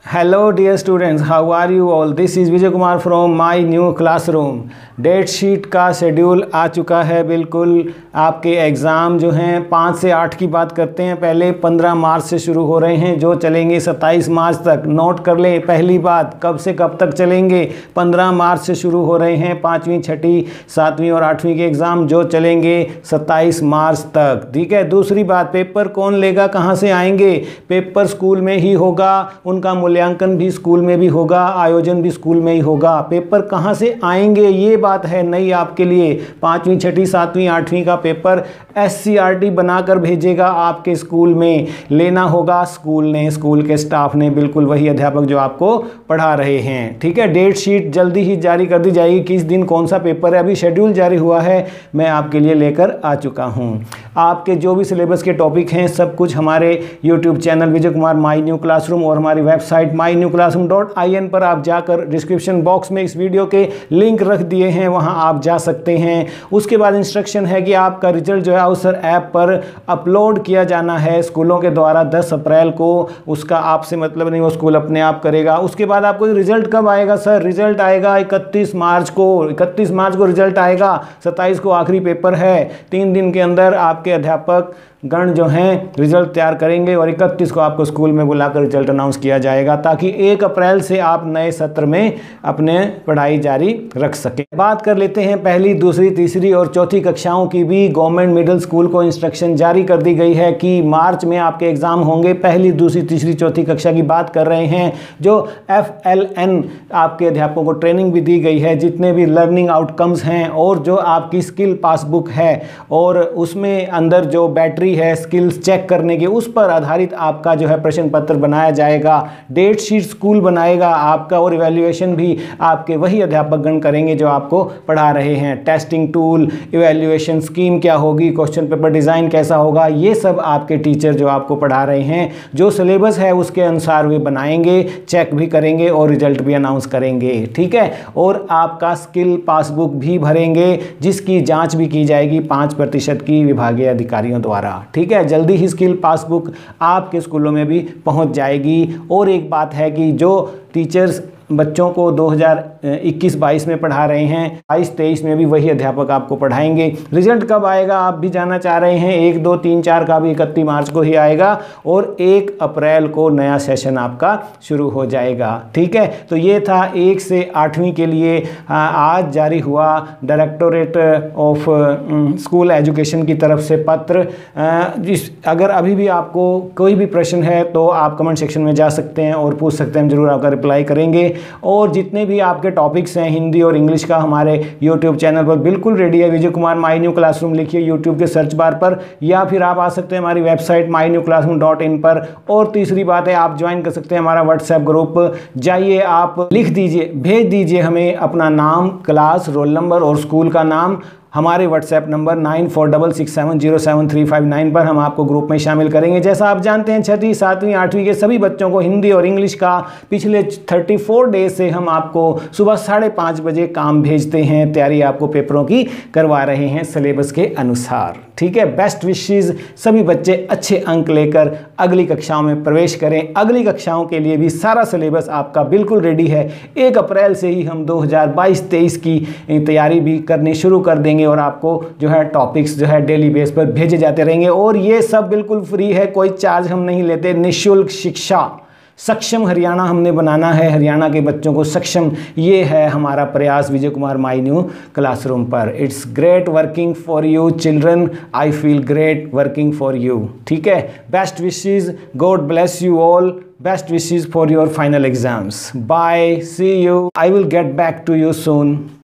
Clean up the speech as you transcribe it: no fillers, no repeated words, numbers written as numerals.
Hello dear students, how are you all? This is Vijay Kumar from my new classroom. Date sheet का schedule आ चुका है। बिल्कुल आपके एग्ज़ाम जो हैं 5 से 8 की बात करते हैं। पहले 15 मार्च से शुरू हो रहे हैं जो चलेंगे 27 मार्च तक। नोट कर लें पहली बात, कब से कब तक चलेंगे। 15 मार्च से शुरू हो रहे हैं 5वीं 6वीं 7वीं और 8वीं के एग्ज़ाम जो चलेंगे 27 मार्च तक। ठीक है। दूसरी बात, पेपर कौन लेगा, कहाँ से आएंगे। पेपर स्कूल में ही होगा, उनका मूल्यांकन भी स्कूल में भी होगा, आयोजन भी स्कूल में ही होगा। पेपर कहाँ से आएंगे ये बात है नई आपके लिए। 5वीं 6वीं 7वीं 8वीं का पेपर SCRT बनाकर भेजेगा आपके स्कूल में। लेना होगा स्कूल ने, स्कूल के स्टाफ ने, बिल्कुल वही अध्यापक जो आपको पढ़ा रहे हैं। ठीक है। डेट शीट जल्दी ही जारी कर दी जाएगी, किस दिन कौन सा पेपर है। अभी शेड्यूल जारी हुआ है, मैं आपके लिए लेकर आ चुका हूँ। आपके जो भी सिलेबस के टॉपिक हैं सब कुछ हमारे YouTube channel Vijay Kumar my new classroom और हमारी वेबसाइट mynewclassroom.in पर आप जाकर डिस्क्रिप्शन बॉक्स में इस वीडियो के लिंक रख दिए हैं, वहां आप जा सकते हैं। उसके बाद इंस्ट्रक्शन है कि आपका रिजल्ट जो है आउसर ऐप पर अपलोड किया जाना है स्कूलों के द्वारा 10 अप्रैल को। उसका आपसे मतलब नहीं, वो स्कूल अपने आप करेगा। उसके बाद आपको रिजल्ट कब आएगा सर? रिजल्ट आएगा 31 मार्च को। 31 मार्च को रिजल्ट आएगा। 27 को आखिरी पेपर है। 3 दिन के अंदर आपके अध्यापक गण जो हैं रिजल्ट तैयार करेंगे और 31 को आपको स्कूल में बुलाकर रिजल्ट अनाउंस किया जाएगा, ताकि 1 अप्रैल से आप नए सत्र में अपने पढ़ाई जारी रख सकें। बात कर लेते हैं पहली, दूसरी, तीसरी और चौथी कक्षाओं की भी। गवर्नमेंट मिडिल स्कूल को इंस्ट्रक्शन जारी कर दी गई है कि मार्च में आपके एग्जाम होंगे। पहली, दूसरी, तीसरी, चौथी कक्षा की बात कर रहे हैं। जो FLN आपके अध्यापकों को ट्रेनिंग भी दी गई है, जितने भी लर्निंग आउटकम्स हैं और जो आपकी स्किल पासबुक है और उसमें अंदर जो बैटरी है स्किल्स चेक करने की, उस पर आधारित आपका जो है प्रश्न पत्र बनाया जाएगा। डेट शीट स्कूल बनाएगा आपका और इवैल्यूएशन भी आपके वही अध्यापक गण करेंगे जो आपको पढ़ा रहे हैं। टेस्टिंग टूल, इवैल्यूएशन स्कीम क्या होगी, क्वेश्चन पेपर डिज़ाइन कैसा होगा, ये सब आपके टीचर जो आपको पढ़ा रहे हैं जो सिलेबस है उसके अनुसार वे बनाएंगे, चेक भी करेंगे और रिजल्ट भी अनाउंस करेंगे। ठीक है। और आपका स्किल पासबुक भी भरेंगे जिसकी जाँच भी की जाएगी 5% की विभागीय अधिकारियों द्वारा। ठीक है। जल्दी ही स्किल पासबुक आपके स्कूलों में भी पहुंच जाएगी। और एक बात है कि जो टीचर्स बच्चों को 2021-22 में पढ़ा रहे हैं, 22-23 में भी वही अध्यापक आपको पढ़ाएंगे। रिजल्ट कब आएगा आप भी जानना चाह रहे हैं। 1, 2, 3, 4 का भी 31 मार्च को ही आएगा और 1 अप्रैल को नया सेशन आपका शुरू हो जाएगा। ठीक है। तो ये था 1 से 8वीं के लिए आज जारी हुआ डायरेक्टोरेट ऑफ स्कूल एजुकेशन की तरफ से पत्र। अगर अभी भी आपको कोई भी प्रश्न है तो आप कमेंट सेक्शन में जा सकते हैं और पूछ सकते हैं, हम जरूर आपका रिप्लाई करेंगे। और जितने भी आपके टॉपिक्स हैं हिंदी और इंग्लिश का हमारे यूट्यूब चैनल पर बिल्कुल रेडी है। Vijay Kumar my new classroom लिखिए यूट्यूब के सर्च बार पर, या फिर आप आ सकते हैं हमारी वेबसाइट mynewclassroom.in पर। और तीसरी बात है, आप ज्वाइन कर सकते हैं हमारा व्हाट्सएप ग्रुप। जाइए, आप लिख दीजिए, भेज दीजिए हमें अपना नाम, क्लास, रोल नंबर और स्कूल का नाम हमारे व्हाट्सएप नंबर 9466707359 पर। हम आपको ग्रुप में शामिल करेंगे। जैसा आप जानते हैं 6वीं 7वीं 8वीं के सभी बच्चों को हिंदी और इंग्लिश का पिछले 34 डेज से हम आपको सुबह 5:30 बजे काम भेजते हैं। तैयारी आपको पेपरों की करवा रहे हैं सिलेबस के अनुसार। ठीक है। बेस्ट विशेज़, सभी बच्चे अच्छे अंक लेकर अगली कक्षाओं में प्रवेश करें। अगली कक्षाओं के लिए भी सारा सिलेबस आपका बिल्कुल रेडी है। 1 अप्रैल से ही हम 2022-23 की तैयारी भी करनी शुरू कर देंगे और आपको जो है टॉपिक्स जो है डेली बेस पर भेजे जाते रहेंगे। और ये सब बिल्कुल फ्री है, कोई चार्ज हम नहीं लेते। निःशुल्क शिक्षा, सक्षम हरियाणा हमने बनाना है, हरियाणा के बच्चों को सक्षम, ये है हमारा प्रयास Vijay Kumar my new classroom पर। It's great working for you children, I feel great working for you. ठीक है। Best wishes, God bless you all, best wishes for your final exams. Bye, see you, I will get back to you soon.